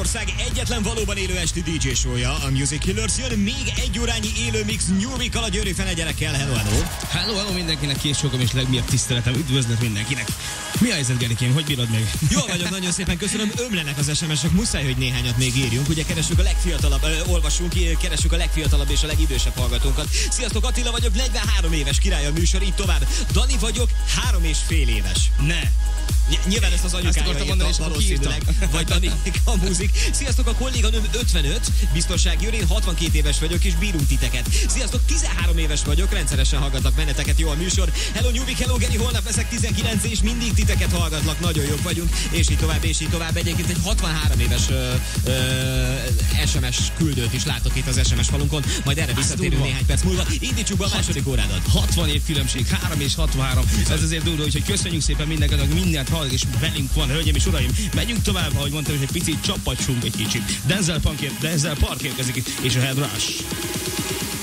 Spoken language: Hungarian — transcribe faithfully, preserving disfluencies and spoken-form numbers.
Magyarország egyetlen valóban élő esti dé dzsé show-ja, a Music Killers jön még egy órányi élő mix Nyuvikkal a Győri fenegyerekkel. Hello, hello! Hello, hello mindenkinek, Késókom és legmélyebb tiszteletem, üdvözlet mindenkinek! Mi a helyzet, Gerikém, hogy bírod meg? Jól vagyok, nagyon szépen köszönöm, ömlenek az es em es-ek, muszáj, hogy néhányat még írjunk. Ugye keressük a legfiatalabb, ö, olvasunk, keressük a legfiatalabb és a legidősebb hallgatónkat. Sziasztok, Attila vagyok, negyvenhárom éves, király a műsor, így tovább. Dani vagyok, három és fél éves. Ne! Ny- nyilván ezt az anyukája írta, valószínűleg, vagy Dani a múzik. Sziasztok, a kolléganőm ötvenöt, biztonsági őr, én hatvankét éves vagyok, és bírunk titeket. Sziasztok, tizenhárom éves vagyok, rendszeresen hallgatlak benneteket, jó a műsor. Hello Nyuvik, hello Geri, holnap leszek tizenkilenc, és mindig titeket hallgatlak, nagyon jók vagyunk, és így tovább, és így tovább. Egyébként egy hatvanhárom éves ö, ö, es em es küldőt is látok itt az es em es falunkon, majd erre visszatérünk néhány perc múlva. Indítsuk be a második órádat. hatvan év különbség, három és hatvanhárom. Ez azért durva, hogy köszönjük szépen mindenkinek, aki mindent hallgat, és velünk van, hölgyeim és uraim. Menjünk tovább, ahogy mondtam, hogy egy picit csapatsunk egy kicsit. Denzel Park, Denzel Park érkezik, és a Head Rush.